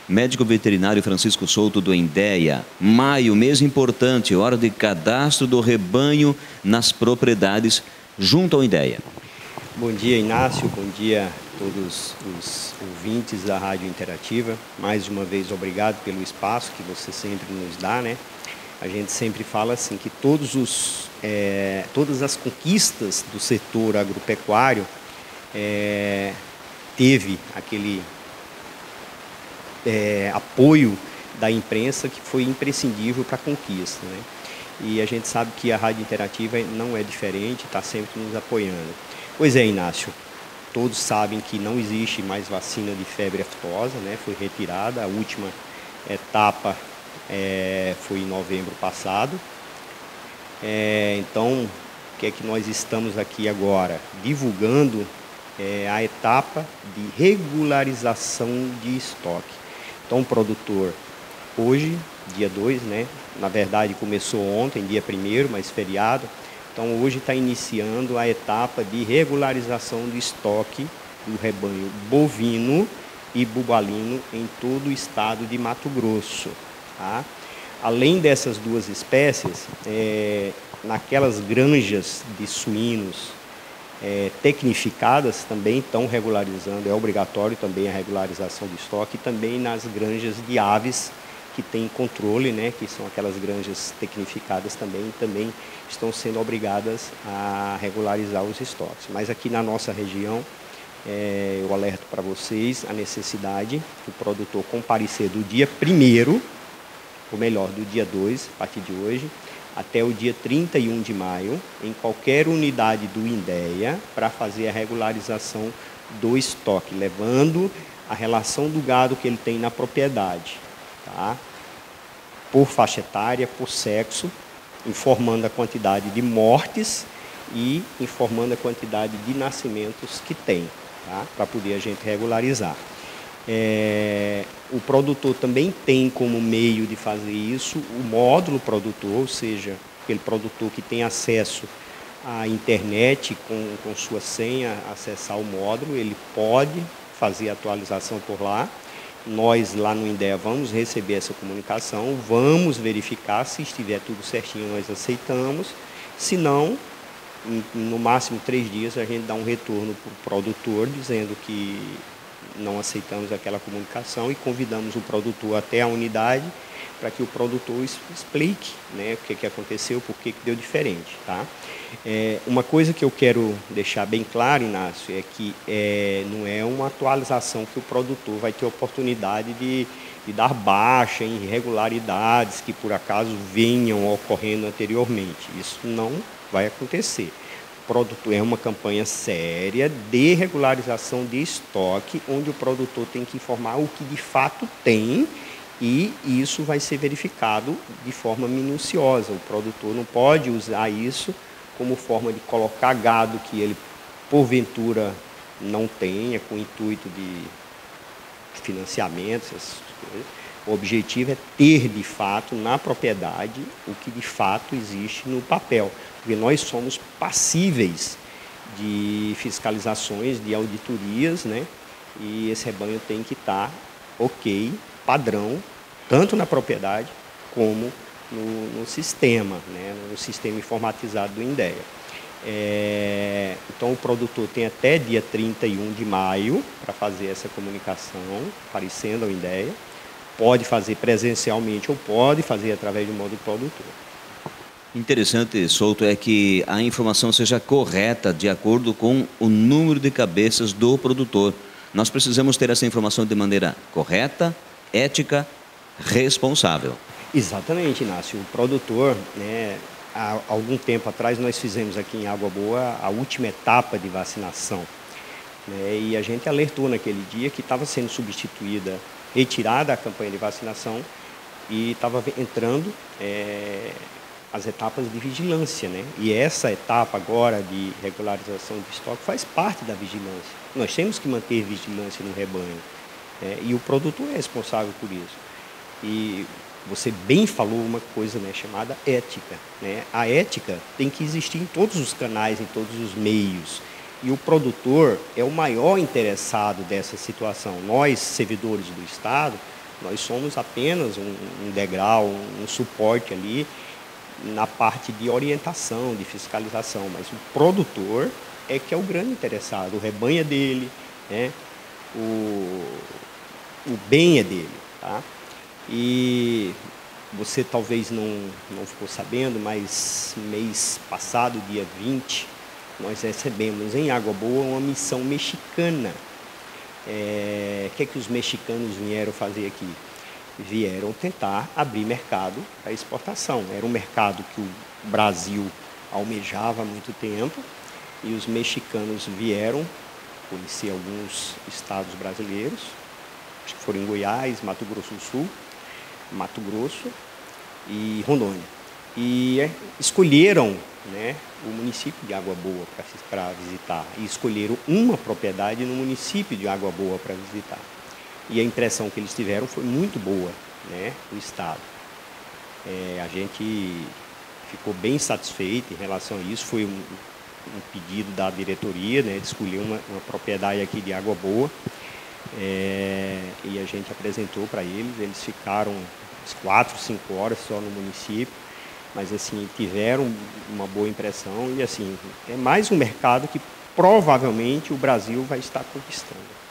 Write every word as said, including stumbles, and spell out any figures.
Médico veterinário Francisco Souto do INDEA. Maio, mês importante, hora de cadastro do rebanho nas propriedades junto ao INDEA. Bom dia, Inácio. Bom dia a todos os ouvintes da Rádio Interativa. Mais uma vez, obrigado pelo espaço que você sempre nos dá, né? A gente sempre fala assim que todos os, é, todas as conquistas do setor agropecuário é, teve aquele é, apoio da imprensa que foi imprescindível para a conquista, né? E a gente sabe que a Rádio Interativa não é diferente, está sempre nos apoiando. Pois é, Inácio, todos sabem que não existe mais vacina de febre aftosa, né? Foi retirada, a última etapa é, foi em novembro passado. É, então, o que é que nós estamos aqui agora? Divulgando é, a etapa de regularização de estoque. Então, o produtor, hoje, dia dois, né? Na verdade, começou ontem, dia primeiro, mas feriado. Então, hoje está iniciando a etapa de regularização do estoque do rebanho bovino e bubalino em todo o estado de Mato Grosso. Tá? Além dessas duas espécies, é, naquelas granjas de suínos é, tecnificadas também estão regularizando, é obrigatório também a regularização do estoque, e também nas granjas de aves que tem controle, né, que são aquelas granjas tecnificadas também, também estão sendo obrigadas a regularizar os estoques. Mas aqui na nossa região, é, eu alerto para vocês a necessidade do produtor comparecer do dia primeiro, ou melhor, do dia dois, a partir de hoje, até o dia trinta e um de maio, em qualquer unidade do INDEA, para fazer a regularização do estoque, levando a relação do gado que ele tem na propriedade. Tá? Por faixa etária, por sexo, informando a quantidade de mortes e informando a quantidade de nascimentos que tem, tá? Para poder a gente regularizar. É, o produtor também tem como meio de fazer isso o módulo produtor, ou seja, aquele produtor que tem acesso à internet com, com sua senha, acessar o módulo, ele pode fazer a atualização por lá. Nós, lá no INDEA, vamos receber essa comunicação, vamos verificar, se estiver tudo certinho, nós aceitamos. Se não, no máximo três dias, a gente dá um retorno para o produtor, dizendo que não aceitamos aquela comunicação e convidamos o produtor até a unidade para que o produtor explique, né, o que, que aconteceu, por que, que deu diferente. Tá? É, uma coisa que eu quero deixar bem claro, Inácio, é que é, não é uma atualização que o produtor vai ter oportunidade de, de dar baixa em irregularidades que por acaso venham ocorrendo anteriormente. Isso não vai acontecer. O produtor é uma campanha séria de regularização de estoque, onde o produtor tem que informar o que de fato tem, e isso vai ser verificado de forma minuciosa. O produtor não pode usar isso como forma de colocar gado que ele, porventura, não tenha, com o intuito de financiamento, essas coisas. O objetivo é ter, de fato, na propriedade, o que de fato existe no papel. Porque nós somos passíveis de fiscalizações, de auditorias, né? E esse rebanho tem que estar ok, padrão, tanto na propriedade como no, no sistema, né, no sistema informatizado do INDEA. É, então, o produtor tem até dia trinta e um de maio para fazer essa comunicação, aparecendo ao INDEA. Pode fazer presencialmente ou pode fazer através do módulo produtor. Interessante, Souto, é que a informação seja correta de acordo com o número de cabeças do produtor. Nós precisamos ter essa informação de maneira correta, ética, responsável. Exatamente, Inácio. O produtor, né, há algum tempo atrás nós fizemos aqui em Água Boa a última etapa de vacinação, né, e a gente alertou naquele dia que estava sendo substituída, retirada a campanha de vacinação e estava entrando é, as etapas de vigilância, né? E essa etapa agora de regularização de estoque faz parte da vigilância. Nós temos que manter vigilância no rebanho, né? E o produtor é responsável por isso. E você bem falou uma coisa, né, chamada ética, né? A ética tem que existir em todos os canais, em todos os meios. E o produtor é o maior interessado dessa situação. Nós, servidores do Estado, Nós somos apenas um, um degrau, um, um suporte ali na parte de orientação, de fiscalização, mas o produtor é que é o grande interessado, o rebanho é dele, né? o, o bem é dele. Tá? E você talvez não, não ficou sabendo, mas mês passado, dia vinte, nós recebemos em Água Boa uma missão mexicana. É, o que é que os mexicanos vieram fazer aqui? Vieram tentar abrir mercado para exportação. Era um mercado que o Brasil almejava há muito tempo e os mexicanos vieram conhecer alguns estados brasileiros, acho que foram em Goiás, Mato Grosso do Sul, Mato Grosso e Rondônia. E é, escolheram, né, o município de Água Boa para visitar. E escolheram uma propriedade no município de Água Boa para visitar. E a impressão que eles tiveram foi muito boa, né, do estado. É, a gente ficou bem satisfeito em relação a isso. Foi um, um pedido da diretoria, né, de escolher uma, uma propriedade aqui de Água Boa. É, e a gente apresentou para eles. Eles ficaram umas quatro, cinco horas só no município. Mas, assim, tiveram uma boa impressão e, assim, é mais um mercado que provavelmente o Brasil vai estar conquistando.